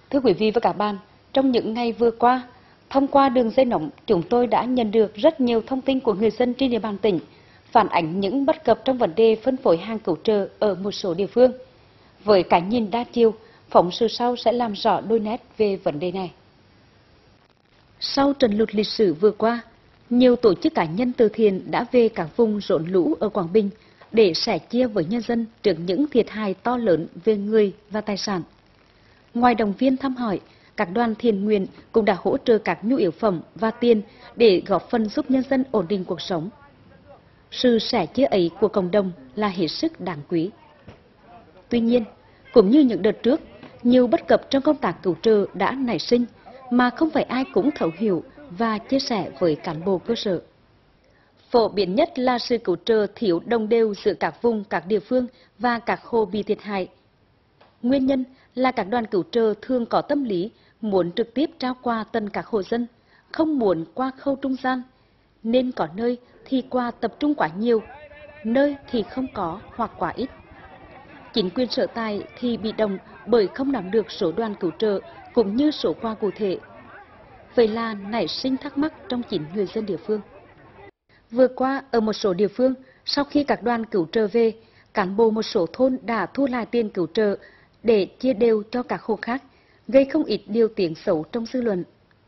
Thưa quý vị và các bạn, trong những ngày vừa qua, thông qua đường dây nóng, chúng tôi đã nhận được rất nhiều thông tin của người dân trên địa bàn tỉnh, phản ánh những bất cập trong vấn đề phân phối hàng cứu trợ ở một số địa phương. Với cái nhìn đa chiều, phóng sự sau sẽ làm rõ đôi nét về vấn đề này. Sau trận lụt lịch sử vừa qua, nhiều tổ chức cá nhân từ thiện đã về các vùng rốn lũ ở Quảng Bình để sẻ chia với nhân dân trước những thiệt hại to lớn về người và tài sản. Ngoài động viên thăm hỏi, các đoàn thiện nguyện cũng đã hỗ trợ các nhu yếu phẩm và tiền để góp phần giúp nhân dân ổn định cuộc sống. Sự sẻ chia ấy của cộng đồng là hết sức đáng quý. Tuy nhiên, cũng như những đợt trước, nhiều bất cập trong công tác cứu trợ đã nảy sinh mà không phải ai cũng thấu hiểu và chia sẻ với cán bộ cơ sở. Phổ biến nhất là sự cứu trợ thiếu đồng đều giữa các vùng, các địa phương và các hộ bị thiệt hại. Nguyên nhân là các đoàn cứu trợ thường có tâm lý muốn trực tiếp trao quà tận các hộ dân, không muốn qua khâu trung gian, nên có nơi thì quà tập trung quá nhiều, nơi thì không có hoặc quá ít. Chính quyền sở tại thì bị động bởi không nắm được số đoàn cứu trợ cũng như số quà cụ thể. Vậy là nảy sinh thắc mắc trong chính người dân địa phương. Vừa qua, ở một số địa phương, sau khi các đoàn cứu trợ về, cán bộ một số thôn đã thu lại tiền cứu trợ để chia đều cho các hộ khác, gây không ít điều tiếng xấu trong dư luận.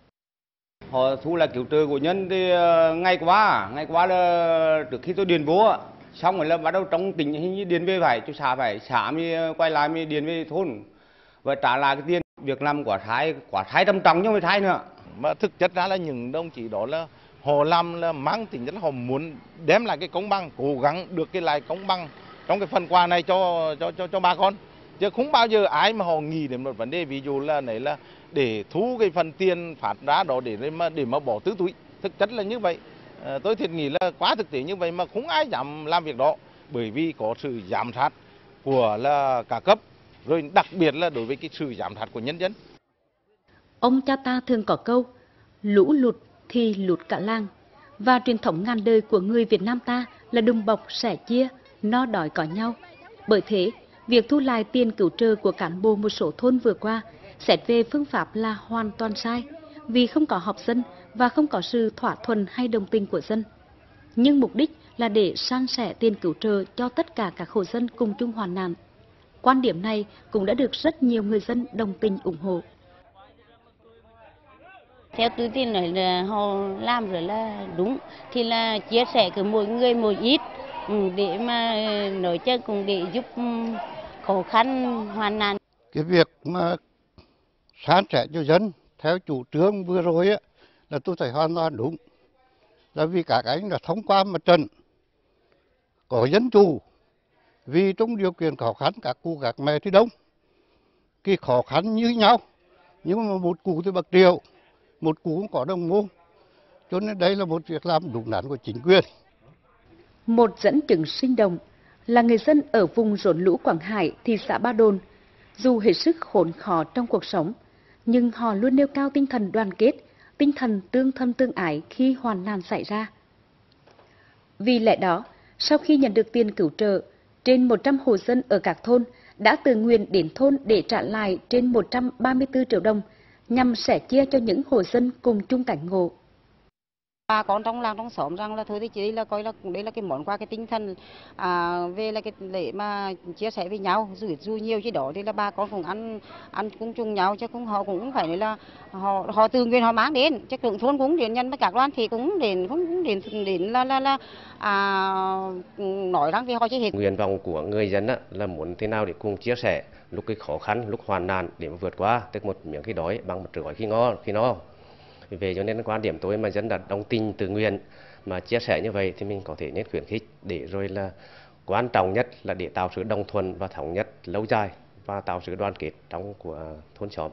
Họ thu lại cứu trợ của nhân thì ngày qua là trước khi tôi điền vô, xong rồi là bắt đầu trong tỉnh hình như điền về cho xã mới quay lại mới điền về thôn và trả lại cái tiền. Việc làm quả thái trầm trọng chứ không phải thái nữa. Mà thực chất ra là những đồng chí đó là họ làm là mang tính chất là họ muốn đem lại cái công bằng, cố gắng được cái lại công bằng trong cái phần quà này cho bà con. Chứ không bao giờ ai mà họ nghĩ đến một vấn đề ví dụ là này là để thu cái phần tiền phát ra đó để mà bỏ tứ túi. Thực chất là như vậy. Tôi thiệt nghĩ là quá thực tế như vậy mà không ai dám làm việc đó, bởi vì có sự giám sát của là cả cấp, rồi đặc biệt là đối với cái sự giám sát của nhân dân. Ông cha ta thường có câu, lũ lụt thì lụt cả làng, và truyền thống ngàn đời của người Việt Nam ta là đùm bọc sẻ chia, no đói có nhau. Bởi thế, việc thu lại tiền cứu trợ của cán bộ một số thôn vừa qua, xét về phương pháp là hoàn toàn sai, vì không có họp dân và không có sự thỏa thuận hay đồng tình của dân. Nhưng mục đích là để san sẻ tiền cứu trợ cho tất cả các hộ dân cùng chung hoạn nạn. Quan điểm này cũng đã được rất nhiều người dân đồng tình ủng hộ. Theo tôi tin là họ làm rồi là đúng, thì là chia sẻ cứ mỗi người một ít để mà nói chân cùng để giúp khó khăn hoàn nạn. Cái việc mà san sẻ cho dân theo chủ trương vừa rồi á là tôi thấy hoàn toàn đúng, là vì các anh là thông qua mặt trận có dân chủ, vì trong điều kiện khó khăn các cụ các mẹ thì đông, cái khó khăn như nhau, nhưng mà một cụ thì bậc triệu, một cụ cũng có đồng môn, cho nên đây là một việc làm đúng đắn của chính quyền. Một dẫn chứng sinh động là người dân ở vùng rốn lũ Quảng Hải, thị xã Ba Đồn, dù hết sức khốn khó trong cuộc sống, nhưng họ luôn nêu cao tinh thần đoàn kết, tinh thần tương thân tương ái khi hoạn nạn xảy ra. Vì lẽ đó, sau khi nhận được tiền cứu trợ, trên 100 hộ dân ở các thôn đã tự nguyện đến thôn để trả lại trên 134 triệu đồng nhằm sẻ chia cho những hộ dân cùng chung cảnh ngộ. Bà con trong làng trong xóm rằng là thôi thì chỉ là coi là đây là cái món quà cái tinh thần về là cái để mà chia sẻ với nhau, dù nhiều chứ đó thì là bà con cùng ăn cũng chung nhau, chứ cũng họ cũng phải là họ tự nguyện họ mang đến, chứ trưởng thôn cũng đến nhân với các đoàn thì cũng đến là nói rằng thì họ chỉ hết. Nguyện vọng của người dân là muốn thế nào để cùng chia sẻ lúc cái khó khăn, lúc hoạn nạn để mà vượt qua tức một miếng khi đói bằng một trưa gói khi no. Về cho nên quan điểm tôi mà dân đã đồng tình tự nguyện mà chia sẻ như vậy thì mình có thể nên khuyến khích, để rồi là quan trọng nhất là để tạo sự đồng thuận và thống nhất lâu dài và tạo sự đoàn kết trong của thôn xóm.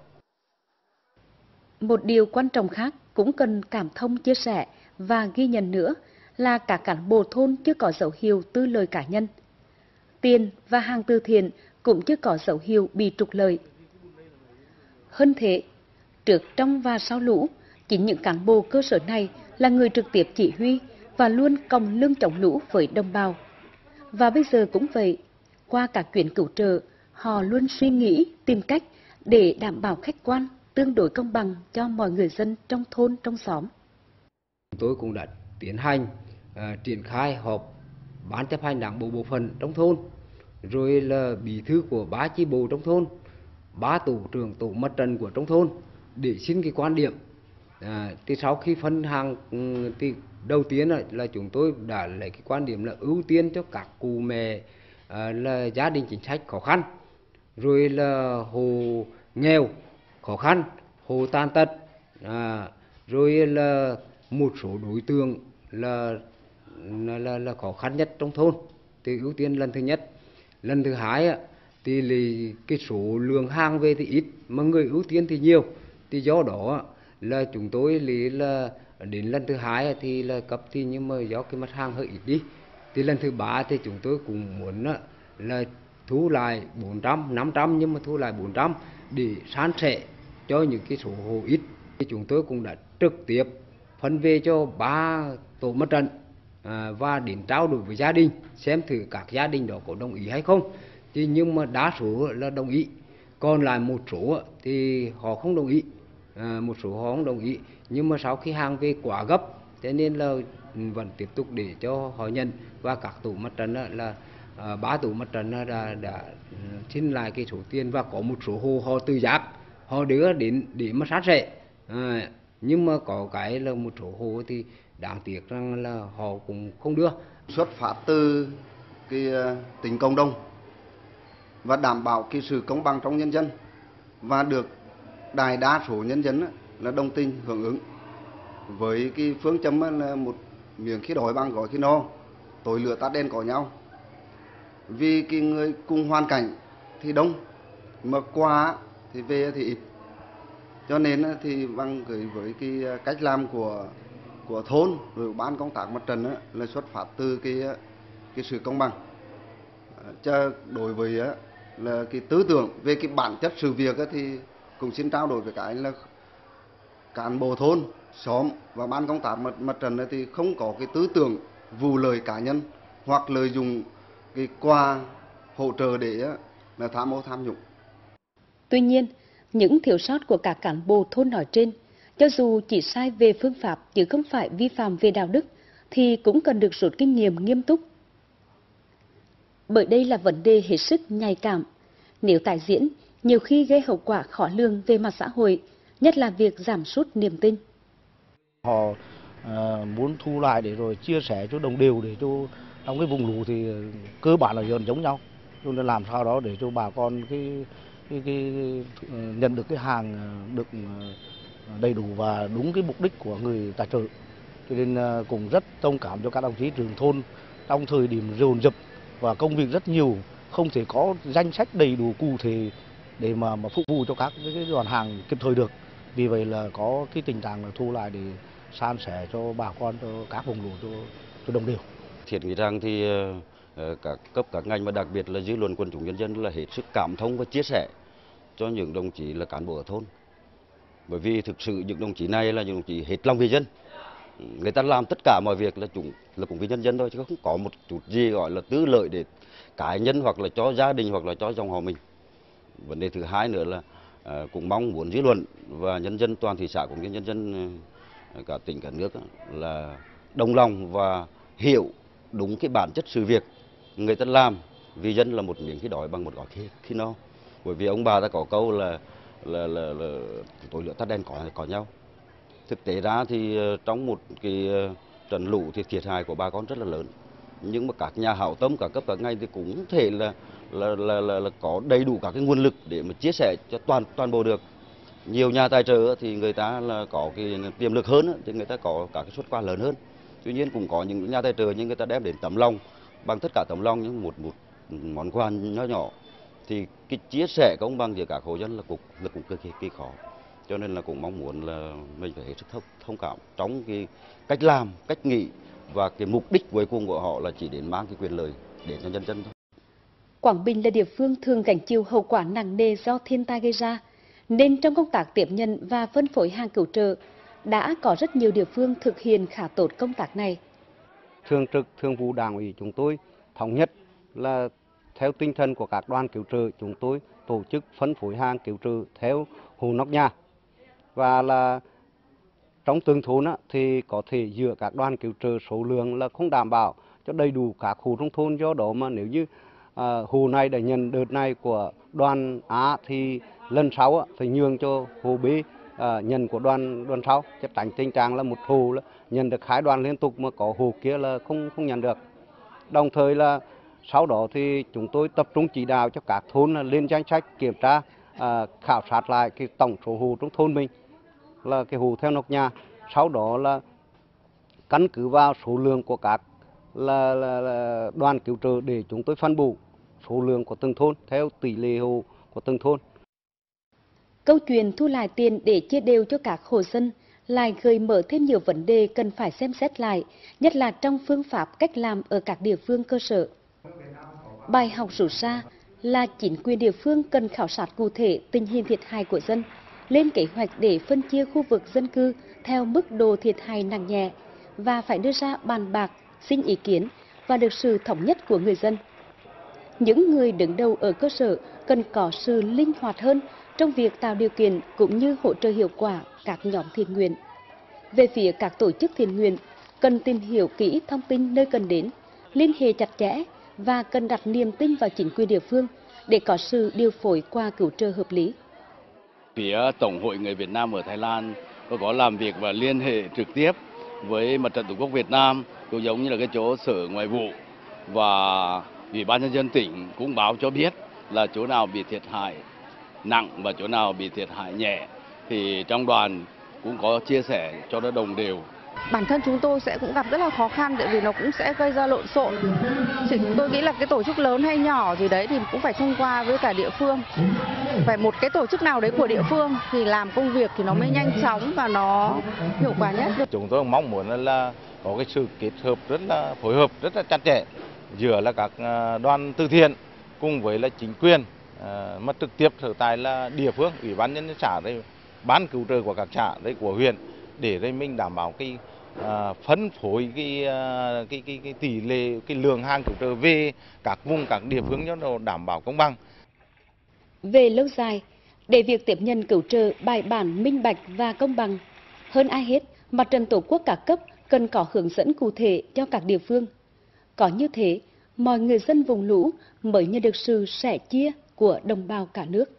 Một điều quan trọng khác cũng cần cảm thông chia sẻ và ghi nhận nữa là các cán bộ thôn chưa có dấu hiệu tư lợi cá nhân. Tiền và hàng từ thiện cũng chưa có dấu hiệu bị trục lợi. Hơn thế, trước, trong và sau lũ, chính những cán bộ cơ sở này là người trực tiếp chỉ huy và luôn còng lưng chống lũ với đồng bào. Và bây giờ cũng vậy, qua các chuyến cứu trợ, họ luôn suy nghĩ, tìm cách để đảm bảo khách quan, tương đối công bằng cho mọi người dân trong thôn, trong xóm. Tôi cũng đã tiến hành triển khai họp ban chấp hành đảng bộ phận trong thôn, rồi là bí thư của 3 chi bộ trong thôn, 3 tổ trưởng tổ mặt trận của trong thôn để xin cái quan điểm. Thì sau khi phân hàng thì đầu tiên là chúng tôi đã lấy cái quan điểm là ưu tiên cho các cụ mẹ là gia đình chính sách khó khăn, rồi là hộ nghèo khó khăn, hộ tàn tật, rồi là một số đối tượng là khó khăn nhất trong thôn thì ưu tiên lần thứ nhất. Lần thứ hai thì cái số lượng hàng về thì ít mà người ưu tiên thì nhiều, thì do đó là chúng tôi là đến lần thứ hai thì là cấp thì nhưng mà do cái mặt hàng hơi ít đi, thì lần thứ ba thì chúng tôi cũng muốn là thu lại 400, 500 nhưng mà thu lại 400 để san sẻ cho những cái số hộ ít. Thì chúng tôi cũng đã trực tiếp phân về cho 3 tổ mặt trận và đến trao đổi với gia đình xem thử các gia đình đó có đồng ý hay không. Thì nhưng mà đa số là đồng ý, còn lại một số thì họ không đồng ý, một số họ không đồng ý, nhưng mà sau khi hàng về quá gấp cho nên là vẫn tiếp tục để cho họ nhận. Và các tổ mặt trận là 3 tổ mặt trận đã xin lại cái số tiền, và có một số hộ họ tự giác họ đưa đến để mà san sẻ. Nhưng mà có cái là một số hộ thì đáng tiếc rằng là họ cũng không đưa. Xuất phát từ cái tính cộng đồng và đảm bảo cái sự công bằng trong nhân dân, và được đại đa số nhân dân là đồng tình hưởng ứng với cái phương châm là một miếng khi đói bằng gói khi no, tối lửa tắt đèn có nhau. Vì cái người cùng hoàn cảnh thì đông mà qua thì về thì ít, cho nên thì bằng với cái cách làm của thôn rồi ban công tác mặt trận là xuất phát từ cái sự công bằng. Cho đối với là cái tư tưởng về cái bản chất sự việc thì cũng xin trao đổi với cái là cán bộ thôn, xóm và ban công tác mặt trận thì không có cái tư tưởng vụ lợi cá nhân hoặc lợi dụng cái quà hỗ trợ để là tham ô tham nhũng. Tuy nhiên, những thiếu sót của các cán bộ thôn nói trên, cho dù chỉ sai về phương pháp chứ không phải vi phạm về đạo đức, thì cũng cần được rút kinh nghiệm nghiêm túc. Bởi đây là vấn đề hết sức nhạy cảm. Nếu tái diễn, nhiều khi gây hậu quả khó lường về mặt xã hội, nhất là việc giảm sút niềm tin. Họ muốn thu lại để rồi chia sẻ cho đồng đều, để cho trong cái vùng lũ thì cơ bản là gần giống nhau, cho nên làm sao đó để cho bà con cái nhận được cái hàng được đầy đủ và đúng cái mục đích của người tài trợ. Cho nên cũng rất thông cảm cho các đồng chí trưởng thôn trong thời điểm dồn dập và công việc rất nhiều, không thể có danh sách đầy đủ cụ thể để mà phục vụ cho các cái đoàn hàng kịp thời được. Vì vậy là có cái tình trạng là thu lại để san sẻ cho bà con, cho các vùng lũ cho đồng đều. Thiết nghĩ rằng thì các cấp các ngành và đặc biệt là dư luận quần chúng nhân dân là hết sức cảm thông và chia sẻ cho những đồng chí là cán bộ ở thôn. Bởi vì thực sự những đồng chí này là những đồng chí hết lòng vì dân. Người ta làm tất cả mọi việc là cũng vì nhân dân thôi, chứ không có một chút gì gọi là tư lợi để cá nhân hoặc là cho gia đình hoặc là cho dòng họ mình. Vấn đề thứ hai nữa là cũng mong muốn dư luận và nhân dân toàn thị xã cũng như nhân dân cả tỉnh cả nước là đồng lòng và hiểu đúng cái bản chất sự việc. Người ta làm vì dân là một miếng khi đói bằng một gói khi no. Bởi vì ông bà ta có câu là tối lửa tắt đèn có nhau. Thực tế ra thì trong một cái trận lũ thì thiệt hại của bà con rất là lớn. Nhưng mà các nhà hảo tâm, cả cấp các ngành thì cũng thể là có đầy đủ các cái nguồn lực để mà chia sẻ cho toàn bộ được. Nhiều nhà tài trợ thì người ta là có cái tiềm lực hơn thì người ta có cả cái suất quà lớn hơn. Tuy nhiên cũng có những nhà tài trợ nhưng người ta đem đến tấm lòng, bằng tất cả tấm lòng nhưng một món quà nhỏ nhỏ thì cái chia sẻ công bằng giữa các hộ dân là cũng cực kỳ khó. Cho nên là cũng mong muốn là mình phải hết sức thông cảm trong cái cách làm, cách nghĩ và cái mục đích cuối cùng của họ là chỉ đến mang cái quyền lợi đến cho nhân dân thôi. Quảng Bình là địa phương thường gánh chịu hậu quả nặng nề do thiên tai gây ra, nên trong công tác tiếp nhận và phân phối hàng cứu trợ đã có rất nhiều địa phương thực hiện khá tốt công tác này. Thường trực, thường vụ Đảng ủy chúng tôi thống nhất là theo tinh thần của các đoàn cứu trợ, chúng tôi tổ chức phân phối hàng cứu trợ theo hộ nóc nhà. Và là trong từng thôn thì có thể giữa các đoàn cứu trợ số lượng là không đảm bảo cho đầy đủ các hộ trong thôn, do đó mà nếu như hộ này đã nhận đợt này của đoàn A thì lần sau phải nhường cho hộ B nhận của đoàn sau, cho tránh tình trạng là một hộ là nhận được 2 đoàn liên tục mà có hộ kia là không nhận được. Đồng thời là sau đó thì chúng tôi tập trung chỉ đạo cho các thôn là lên danh sách kiểm tra, khảo sát lại cái tổng số hộ trong thôn mình là cái hộ theo nóc nhà. Sau đó là căn cứ vào số lượng của các là đoàn cứu trợ để chúng tôi phân bổ số lượng của từng thôn theo tỷ lệ hộ của từng thôn. Câu chuyện thu lại tiền để chia đều cho các hộ dân lại gợi mở thêm nhiều vấn đề cần phải xem xét lại, nhất là trong phương pháp cách làm ở các địa phương cơ sở. Bài học rút ra là chính quyền địa phương cần khảo sát cụ thể tình hình thiệt hại của dân, lên kế hoạch để phân chia khu vực dân cư theo mức độ thiệt hại nặng nhẹ và phải đưa ra bàn bạc, xin ý kiến và được sự thống nhất của người dân. Những người đứng đầu ở cơ sở cần có sự linh hoạt hơn trong việc tạo điều kiện cũng như hỗ trợ hiệu quả các nhóm thiện nguyện. Về phía các tổ chức thiện nguyện, cần tìm hiểu kỹ thông tin nơi cần đến, liên hệ chặt chẽ và cần đặt niềm tin vào chính quyền địa phương để có sự điều phối qua cứu trợ hợp lý. Phía Tổng hội Người Việt Nam ở Thái Lan có làm việc và liên hệ trực tiếp với Mặt trận Tổ quốc Việt Nam, cũng giống như là cái chỗ Sở Ngoại vụ, và Ủy ban Nhân dân tỉnh cũng báo cho biết là chỗ nào bị thiệt hại nặng và chỗ nào bị thiệt hại nhẹ, thì trong đoàn cũng có chia sẻ cho nó đồng đều. Bản thân chúng tôi sẽ cũng gặp rất là khó khăn, tại vì nó cũng sẽ gây ra lộn xộn. Tôi nghĩ là cái tổ chức lớn hay nhỏ gì đấy thì cũng phải thông qua với cả địa phương. Phải một cái tổ chức nào đấy của địa phương thì làm công việc thì nó mới nhanh chóng và nó hiệu quả nhất. Chúng tôi mong muốn là có cái sự kết hợp rất là phối hợp rất là chặt chẽ giữa là các đoàn từ thiện cùng với là chính quyền, mà trực tiếp sở tại là địa phương, Ủy ban nhân dân xã, đây ban cứu trợ của các xã, đây của huyện, để đây mình đảm bảo cái phân phối cái tỷ lệ, cái lượng hàng cứu trợ về các vùng, các địa phương cho nó đảm bảo công bằng. Về lâu dài, để việc tiếp nhận cứu trợ bài bản, minh bạch và công bằng, hơn ai hết, Mặt trận Tổ quốc các cấp cần có hướng dẫn cụ thể cho các địa phương. Có như thế, mọi người dân vùng lũ mới nhận được sự sẻ chia của đồng bào cả nước.